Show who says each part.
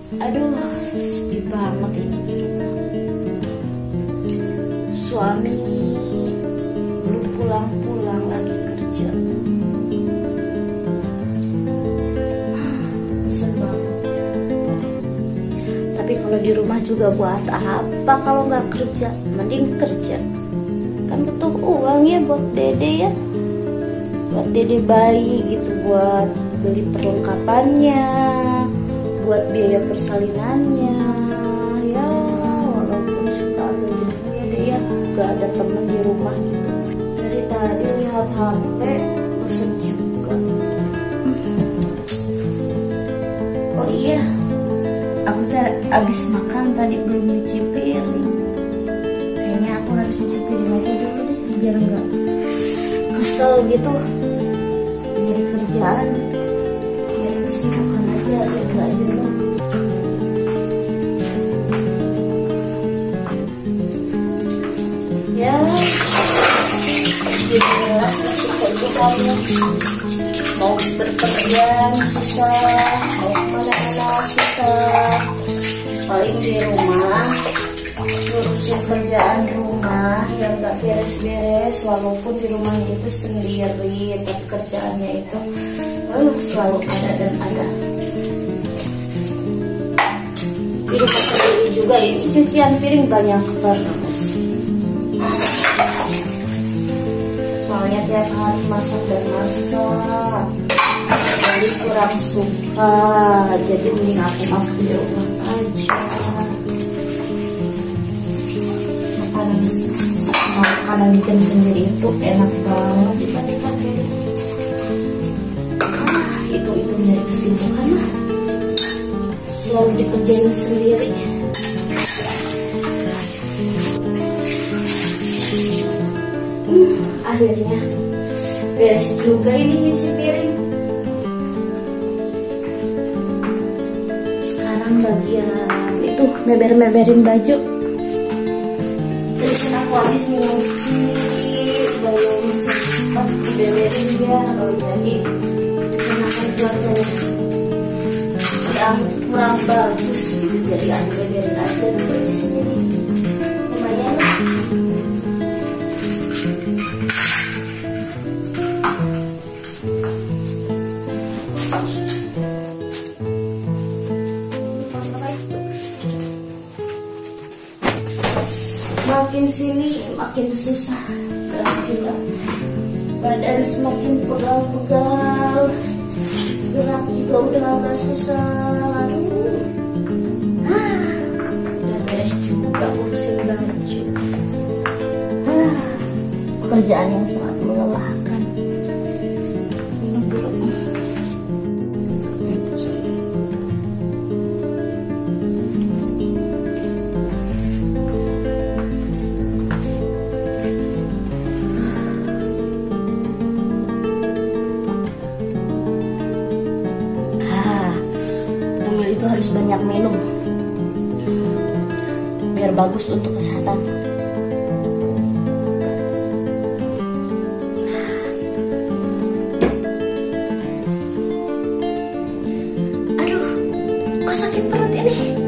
Speaker 1: Aduh, sepi banget ini di rumah. Suami belum pulang-pulang lagi kerja. Bosan banget. Tapi kalau di rumah juga buat apa kalau nggak kerja? Mending kerja. Kan butuh uang ya buat dede ya. Buat dede bayi gitu, buat beli perlengkapannya, buat biaya persalinannya ya, walaupun suka agak jenuh ya deh ya, gak ada temen di rumah gitu. Dari tadi lihat HP bosan juga. Oh iya, aku abis makan tadi belum nyuci piring. Kayaknya aku harus nyuci piring aja dulu deh, biar nggak kesel gitu dari kerjaan. Kesibukan aja biar gak jenuh. Ya, inilah kesibukannya. Mau berpergian susah, mau kemana-mana susah. Paling di rumah ngurusin kerjaan rumah yang gak beres-beres, walaupun di rumahnya itu sendiri, tapi kerjaannya itu selalu ada dan ada. Piring sendiri juga, ini cucian piring banyak terus. Soalnya tiap hari masak dan masak, jadi kurang suka. Jadi mending aku masak di rumah aja. Makanan bikin sendiri itu enak banget dibandingkan ini. Itu nyari kesibukan lah, selalu dikerjain sendiri. Akhirnya beres juga ini nyuci piring. Sekarang bagian itu meber-meberin baju. Tadi kan aku habis nyuci, belum sempat dibeberin ya, jadi cuacanya yang kurang bagus gitu, jadi aku beberin aja dulu di sini nih. Lumayan lah. Makin sini makin susah gerak, badan semakin pegal-pegal. Gerak juga udah agak susah. Udah beres juga urusin baju. Pekerjaan yang sangat melelahkan. Harus banyak minum biar bagus untuk kesehatan. Aduh, kok sakit perut ini?